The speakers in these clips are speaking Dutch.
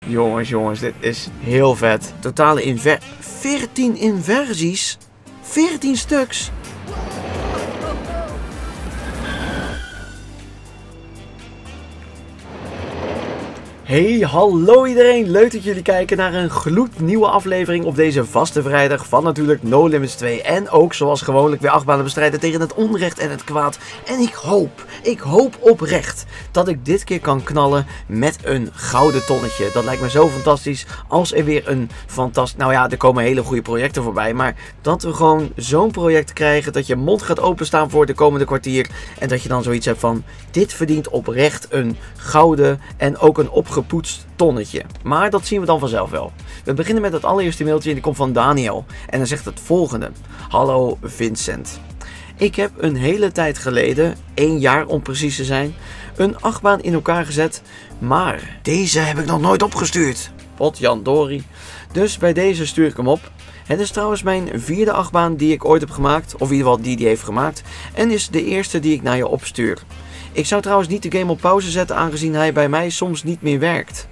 Jongens, dit is heel vet. Totale 14 inversies. 14 stuks. Hey, hallo iedereen! Leuk dat jullie kijken naar een gloednieuwe aflevering op deze vaste vrijdag van natuurlijk No Limits 2. En ook zoals gewoonlijk weer achtbanen bestrijden tegen het onrecht en het kwaad. En ik hoop oprecht dat ik dit keer kan knallen met een gouden tonnetje. Dat lijkt me zo fantastisch als er weer een fantastisch... Nou ja, er komen hele goede projecten voorbij. Maar dat we gewoon zo'n project krijgen dat je mond gaat openstaan voor de komende kwartier. En dat je dan zoiets hebt van, dit verdient oprecht een gouden en ook een opgepoetst tonnetje. Maar dat zien we dan vanzelf wel. We beginnen met het allereerste mailtje en die komt van Daniel. En hij zegt het volgende. Hallo Vincent. Ik heb een hele tijd geleden, 1 jaar om precies te zijn, een achtbaan in elkaar gezet. Maar deze heb ik nog nooit opgestuurd. Potjandori. Dus bij deze stuur ik hem op. Het is trouwens mijn 4e achtbaan die ik ooit heb gemaakt. Of in ieder geval die heeft gemaakt. En is de eerste die ik naar je opstuur. Ik zou trouwens niet de game op pauze zetten aangezien hij bij mij soms niet meer werkt.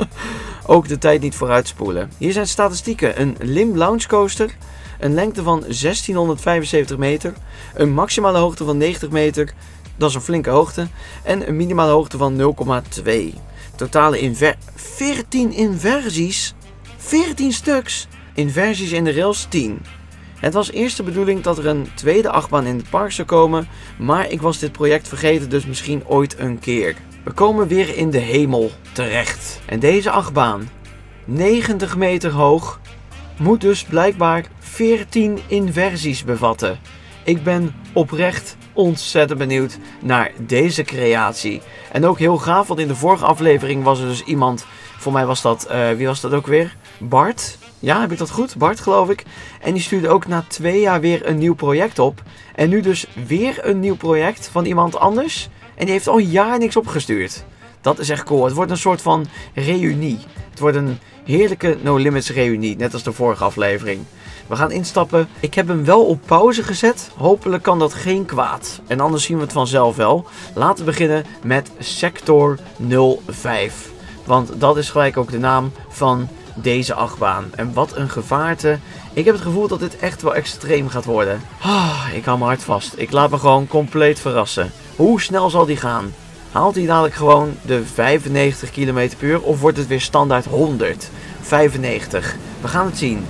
Ook de tijd niet vooruitspoelen. Hier zijn statistieken. Een Limb Launch Coaster. Een lengte van 1675 meter. Een maximale hoogte van 90 meter. Dat is een flinke hoogte. En een minimale hoogte van 0,2. Totale 14 inversies. 14 stuks. Inversies in de rails 10. Het was eerst de bedoeling dat er een tweede achtbaan in het park zou komen, maar ik was dit project vergeten, dus misschien ooit een keer. We komen weer in de hemel terecht. En deze achtbaan, 90 meter hoog, moet dus blijkbaar 14 inversies bevatten. Ik ben oprecht ontzettend benieuwd naar deze creatie. En ook heel gaaf, want in de vorige aflevering was er dus iemand, voor mij was dat, wie was dat ook weer? Bart? Ja, heb ik dat goed? Bart, geloof ik. En die stuurde ook na 2 jaar weer een nieuw project op. En nu dus weer een nieuw project van iemand anders. En die heeft al een jaar niks opgestuurd. Dat is echt cool. Het wordt een soort van reunie. Het wordt een heerlijke No Limits reunie, net als de vorige aflevering. We gaan instappen. Ik heb hem wel op pauze gezet. Hopelijk kan dat geen kwaad. En anders zien we het vanzelf wel. Laten we beginnen met Sector 05. Want dat is gelijk ook de naam van deze achtbaan. En wat een gevaarte. Ik heb het gevoel dat dit echt wel extreem gaat worden. Ik hou mijn hart vast. Ik laat me gewoon compleet verrassen. Hoe snel zal die gaan? Haalt hij dadelijk gewoon de 95 km per uur of wordt het weer standaard 100? 95. We gaan het zien.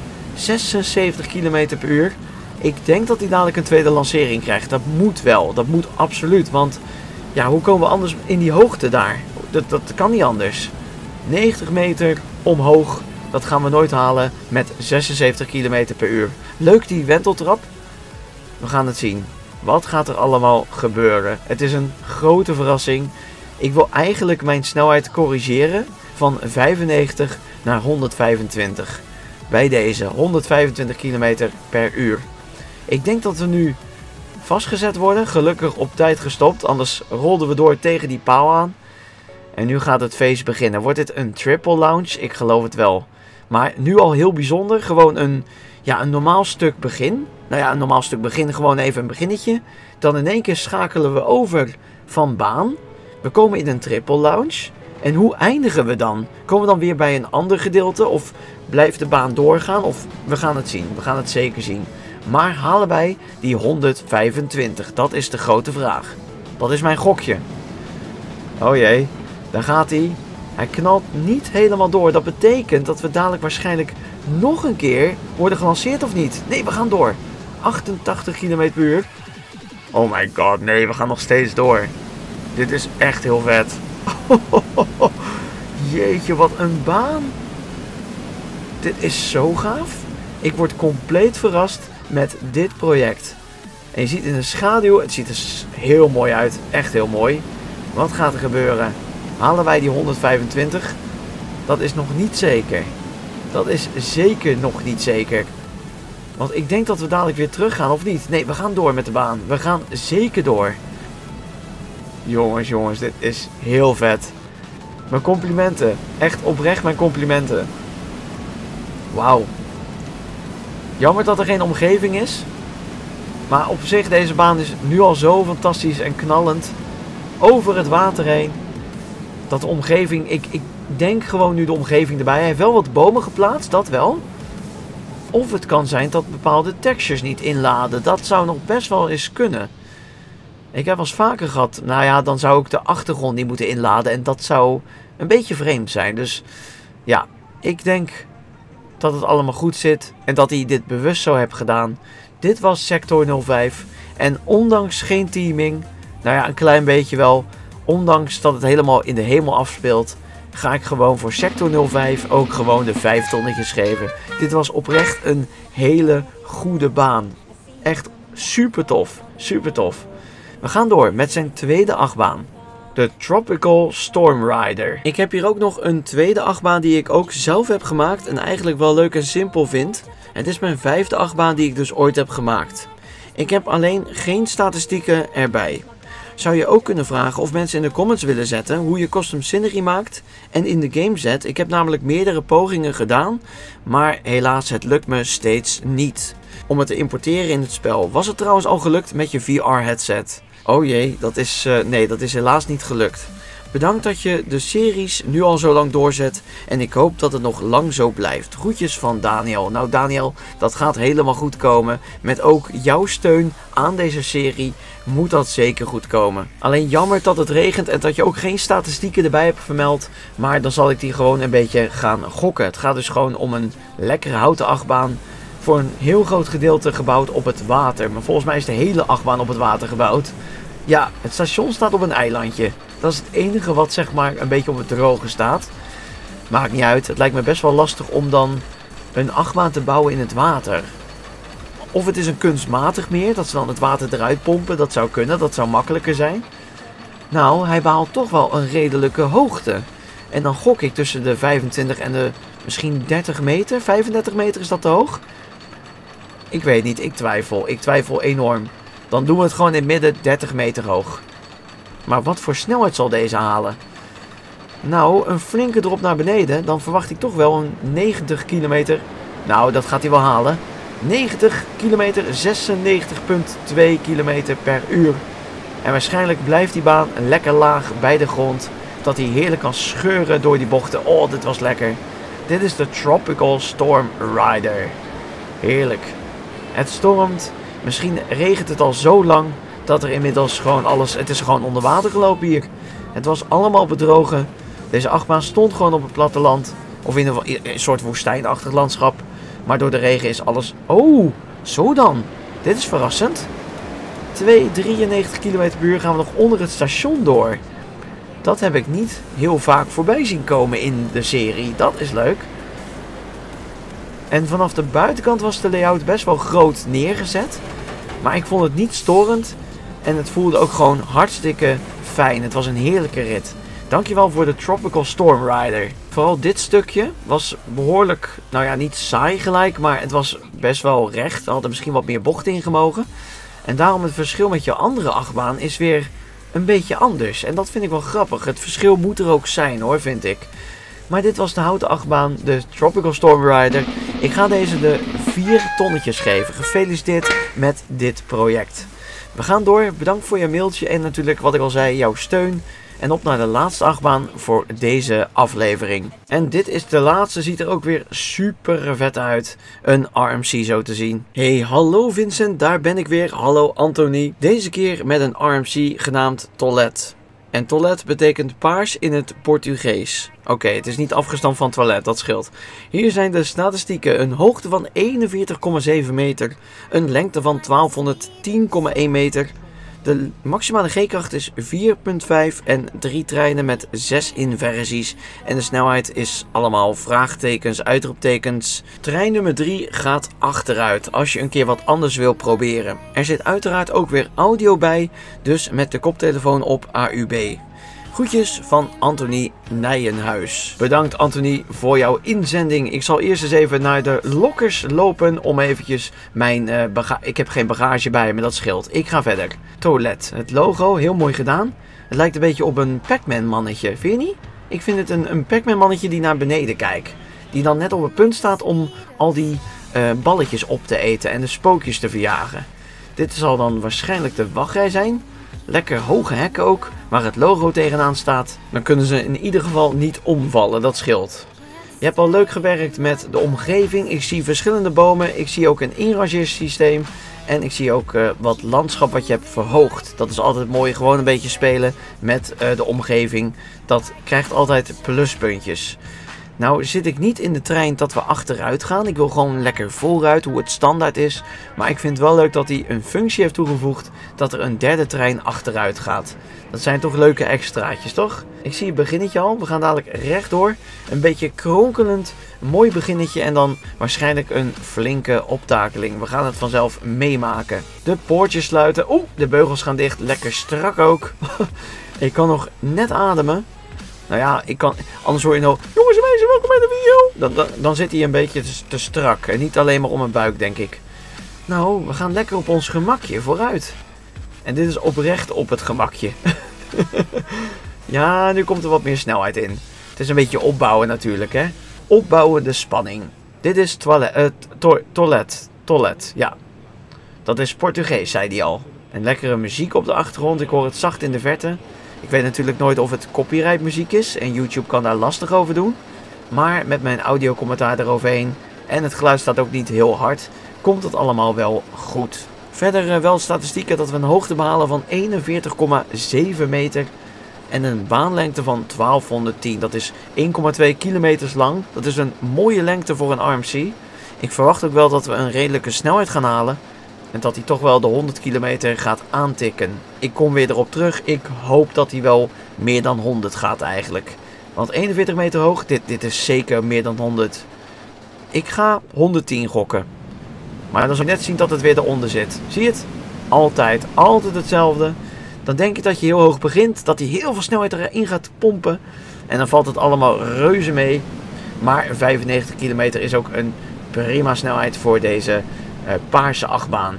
76 km per uur. Ik denk dat hij dadelijk een tweede lancering krijgt. Dat moet wel. Dat moet absoluut. Want ja, hoe komen we anders in die hoogte daar? Dat kan niet anders. 90 meter omhoog. Dat gaan we nooit halen met 76 km per uur. Leuk die wenteltrap. We gaan het zien. Wat gaat er allemaal gebeuren? Het is een grote verrassing. Ik wil eigenlijk mijn snelheid corrigeren van 95 naar 125. Bij deze 125 km per uur. Ik denk dat we nu vastgezet worden. Gelukkig op tijd gestopt. Anders rolden we door tegen die paal aan. En nu gaat het feest beginnen. Wordt dit een triple launch? Ik geloof het wel. Maar nu al heel bijzonder. Gewoon een normaal stuk begin. Nou ja, een normaal stuk begin. Gewoon even een beginnetje. Dan in één keer schakelen we over van baan. We komen in een triple launch. En hoe eindigen we dan? Komen we dan weer bij een ander gedeelte? Of blijft de baan doorgaan? Of we gaan het zien. We gaan het zeker zien. Maar halen wij die 125? Dat is de grote vraag. Dat is mijn gokje. Oh jee. Daar gaat hij. Hij knalt niet helemaal door. Dat betekent dat we dadelijk waarschijnlijk nog een keer worden gelanceerd of niet. Nee, we gaan door. 88 km per uur. Oh my god, nee, we gaan nog steeds door. Dit is echt heel vet. Jeetje, wat een baan. Dit is zo gaaf. Ik word compleet verrast met dit project. En je ziet in de schaduw, het ziet er heel mooi uit. Echt heel mooi. Wat gaat er gebeuren? Halen wij die 125? Dat is nog niet zeker. Dat is zeker nog niet zeker. Want ik denk dat we dadelijk weer terug gaan, of niet? Nee, we gaan door met de baan. We gaan zeker door. Jongens, dit is heel vet. Mijn complimenten. Echt oprecht mijn complimenten. Wauw. Jammer dat er geen omgeving is. Maar op zich, deze baan is nu al zo fantastisch en knallend. Over het water heen. Dat de omgeving, denk gewoon nu de omgeving erbij. Hij heeft wel wat bomen geplaatst, dat wel. Of het kan zijn dat bepaalde textures niet inladen. Dat zou nog best wel eens kunnen. Ik heb wel eens vaker gehad, nou ja, dan zou ik de achtergrond niet moeten inladen. En dat zou een beetje vreemd zijn. Dus ja, ik denk dat het allemaal goed zit. En dat hij dit bewust zo heeft gedaan. Dit was Sector 05. En ondanks geen teaming, nou ja, een klein beetje wel. Ondanks dat het helemaal in de hemel afspeelt, ga ik gewoon voor Sector 05 ook gewoon de 5 tonnetjes geven. Dit was oprecht een hele goede baan. Echt super tof. Super tof. We gaan door met zijn tweede achtbaan. De Tropical Storm Rider. Ik heb hier ook nog een tweede achtbaan die ik ook zelf heb gemaakt. En eigenlijk wel leuk en simpel vind. Het is mijn 5e achtbaan die ik dus ooit heb gemaakt. Ik heb alleen geen statistieken erbij. Zou je ook kunnen vragen of mensen in de comments willen zetten hoe je custom scenery maakt en in de game zet. Ik heb namelijk meerdere pogingen gedaan, maar helaas het lukt me steeds niet. Om het te importeren in het spel. Was het trouwens al gelukt met je VR headset? Oh jee, nee, dat is helaas niet gelukt. Bedankt dat je de series nu al zo lang doorzet en ik hoop dat het nog lang zo blijft. Groetjes van Daniel. Nou Daniel, dat gaat helemaal goed komen. Met ook jouw steun aan deze serie moet dat zeker goed komen. Alleen jammer dat het regent en dat je ook geen statistieken erbij hebt vermeld. Maar dan zal ik die gewoon een beetje gaan gokken. Het gaat dus gewoon om een lekkere houten achtbaan. Voor een heel groot gedeelte gebouwd op het water. Maar volgens mij is de hele achtbaan op het water gebouwd. Ja, het station staat op een eilandje. Dat is het enige wat zeg maar een beetje op het droge staat. Maakt niet uit. Het lijkt me best wel lastig om dan een achtbaan te bouwen in het water. Of het is een kunstmatig meer. Dat ze dan het water eruit pompen. Dat zou kunnen. Dat zou makkelijker zijn. Nou, hij behaalt toch wel een redelijke hoogte. En dan gok ik tussen de 25 en de misschien 30 meter. 35 meter, is dat te hoog? Ik weet niet. Ik twijfel. Ik twijfel enorm. Dan doen we het gewoon in het midden 30 meter hoog. Maar wat voor snelheid zal deze halen? Nou, een flinke drop naar beneden. Dan verwacht ik toch wel een 90 kilometer. Nou, dat gaat hij wel halen. 90 kilometer, 96,2 kilometer per uur. En waarschijnlijk blijft die baan lekker laag bij de grond. Dat hij heerlijk kan scheuren door die bochten. Oh, dit was lekker. Dit is de Tropical Storm Rider. Heerlijk. Het stormt. Misschien regent het al zo lang dat er inmiddels gewoon alles... Het is gewoon onder water gelopen hier. Het was allemaal bedrogen. Deze achtbaan stond gewoon op het platteland. Of in een soort woestijnachtig landschap. Maar door de regen is alles... Oh, zo dan. Dit is verrassend. 293 km per uur gaan we nog onder het station door. Dat heb ik niet heel vaak voorbij zien komen in de serie. Dat is leuk. En vanaf de buitenkant was de layout best wel groot neergezet. Maar ik vond het niet storend. En het voelde ook gewoon hartstikke fijn. Het was een heerlijke rit. Dankjewel voor de Tropical Storm Rider. Vooral dit stukje was behoorlijk, nou ja, niet saai gelijk. Maar het was best wel recht. Er hadden misschien wat meer bochten in gemogen. En daarom het verschil met je andere achtbaan is weer een beetje anders. En dat vind ik wel grappig. Het verschil moet er ook zijn hoor, vind ik. Maar dit was de houten achtbaan, de Tropical Storm Rider. Ik ga deze de 4 tonnetjes geven. Gefeliciteerd met dit project. We gaan door. Bedankt voor je mailtje en natuurlijk wat ik al zei, jouw steun. En op naar de laatste achtbaan voor deze aflevering. En dit is de laatste, ziet er ook weer super vet uit. Een RMC zo te zien. Hey, hallo Vincent, daar ben ik weer. Hallo Anthony. Deze keer met een RMC genaamd Toilet. En toilet betekent paars in het Portugees. Oké, het is niet afgestamd van toilet, dat scheelt. Hier zijn de statistieken. Een hoogte van 41,7 meter. Een lengte van 1210,1 meter. De maximale G-kracht is 4,5 en 3 treinen met 6 inversies. En de snelheid is allemaal vraagtekens, uitroeptekens. Trein nummer 3 gaat achteruit als je een keer wat anders wil proberen. Er zit uiteraard ook weer audio bij, dus met de koptelefoon op AUB. Groetjes van Anthony Nijenhuis. Bedankt Anthony voor jouw inzending. Ik zal eerst eens even naar de lokkers lopen om eventjes mijn ik heb geen bagage bij me, dat scheelt. Ik ga verder. Toilet. Het logo, heel mooi gedaan. Het lijkt een beetje op een Pac-Man mannetje, vind je niet? Ik vind het een Pac-Man mannetje die naar beneden kijkt. Die dan net op het punt staat om al die balletjes op te eten en de spookjes te verjagen. Dit zal dan waarschijnlijk de wachtrij zijn. Lekker hoge hekken ook. waar het logo tegenaan staat, dan kunnen ze in ieder geval niet omvallen. Dat scheelt. Je hebt al leuk gewerkt met de omgeving. Ik zie verschillende bomen. Ik zie ook een inrangeersysteem. En ik zie ook wat landschap wat je hebt verhoogd. Dat is altijd mooi. Gewoon een beetje spelen met de omgeving. Dat krijgt altijd pluspuntjes. Nou zit ik niet in de trein dat we achteruit gaan. Ik wil gewoon lekker vooruit, hoe het standaard is. Maar ik vind het wel leuk dat hij een functie heeft toegevoegd dat er een derde trein achteruit gaat. Dat zijn toch leuke extraatjes, toch? Ik zie het beginnetje al. We gaan dadelijk rechtdoor. Een beetje kronkelend. Een mooi beginnetje en dan waarschijnlijk een flinke optakeling. We gaan het vanzelf meemaken. De poortjes sluiten. Oeh, de beugels gaan dicht. Lekker strak ook. Ik kan nog net ademen. Nou ja, anders hoor je nou, jongens en meisjes, welkom bij de video. Dan zit hij een beetje te strak. En niet alleen maar om mijn buik, denk ik. Nou, we gaan lekker op ons gemakje vooruit. En dit is oprecht op het gemakje. Ja, nu komt er wat meer snelheid in. Het is een beetje opbouwen natuurlijk, hè. Opbouwen de spanning. Dit is toilet. Ja, dat is Portugees, zei hij al. En lekkere muziek op de achtergrond. Ik hoor het zacht in de verte. Ik weet natuurlijk nooit of het copyright muziek is en YouTube kan daar lastig over doen. Maar met mijn audiocommentaar eroverheen en het geluid staat ook niet heel hard, komt het allemaal wel goed. Verder wel statistieken dat we een hoogte behalen van 41,7 meter en een baanlengte van 1210. Dat is 1,2 kilometers lang. Dat is een mooie lengte voor een RMC. Ik verwacht ook wel dat we een redelijke snelheid gaan halen. En dat hij toch wel de 100 kilometer gaat aantikken. Ik kom weer erop terug. Ik hoop dat hij wel meer dan 100 gaat eigenlijk. Want 41 meter hoog, dit is zeker meer dan 100. Ik ga 110 gokken. Maar dan zal je net zien dat het weer eronder zit. Zie je het? Altijd hetzelfde. Dan denk je dat je heel hoog begint. Dat hij heel veel snelheid erin gaat pompen. En dan valt het allemaal reuze mee. Maar 95 kilometer is ook een prima snelheid voor deze paarse achtbaan.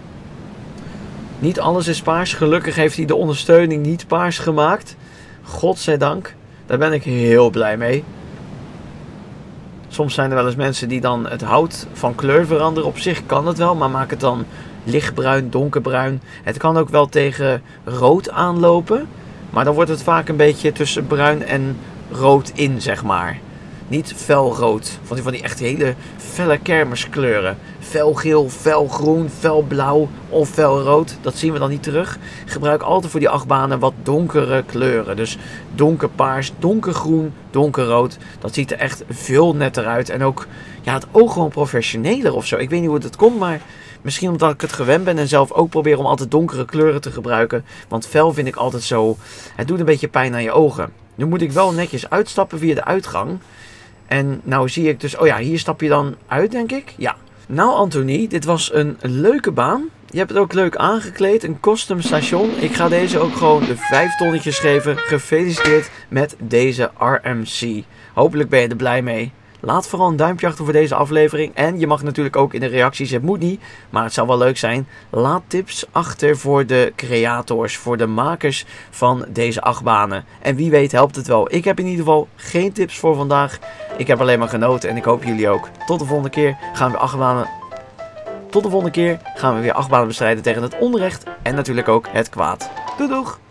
Niet alles is paars. Gelukkig heeft hij de ondersteuning niet paars gemaakt. Godzijdank. Daar ben ik heel blij mee. Soms zijn er wel eens mensen die dan het hout van kleur veranderen. Op zich kan het wel, maar maak het dan lichtbruin, donkerbruin. Het kan ook wel tegen rood aanlopen. Maar dan wordt het vaak een beetje tussen bruin en rood in, zeg maar. Niet felrood, van die echt hele felle kermiskleuren. Felgeel, felgroen, felblauw of felrood. Dat zien we dan niet terug. Gebruik altijd voor die achtbanen wat donkere kleuren. Dus donkerpaars, donkergroen, donkerrood. Dat ziet er echt veel netter uit. En ook ja, het oog gewoon professioneler of zo. Ik weet niet hoe het komt, maar misschien omdat ik het gewend ben en zelf ook probeer om altijd donkere kleuren te gebruiken. Want fel vind ik altijd zo, het doet een beetje pijn aan je ogen. Nu moet ik wel netjes uitstappen via de uitgang. En nou zie ik dus, oh ja, hier stap je dan uit, denk ik. Ja. Nou Anthony, dit was een leuke baan. Je hebt het ook leuk aangekleed, een custom station. Ik ga deze ook gewoon de 5 tonnetjes geven. Gefeliciteerd met deze RMC. Hopelijk ben je er blij mee. Laat vooral een duimpje achter voor deze aflevering. En je mag natuurlijk ook in de reacties, het moet niet, maar het zou wel leuk zijn. Laat tips achter voor de creators, voor de makers van deze achtbanen. En wie weet helpt het wel. Ik heb in ieder geval geen tips voor vandaag. Ik heb alleen maar genoten en ik hoop jullie ook. Tot de volgende keer gaan we achtbanen bestrijden tegen het onrecht en natuurlijk ook het kwaad. Doei doeg!